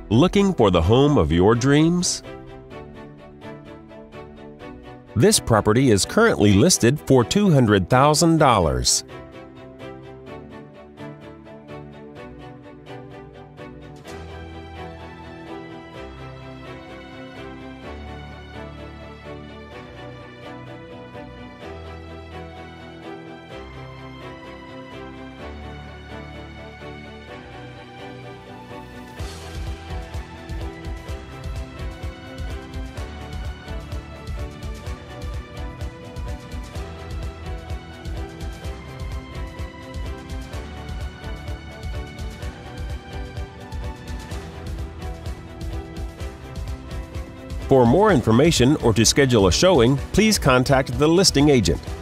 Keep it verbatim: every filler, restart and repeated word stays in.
Looking for the home of your dreams? This property is currently listed for two hundred thousand dollars. For more information or to schedule a showing, please contact the listing agent.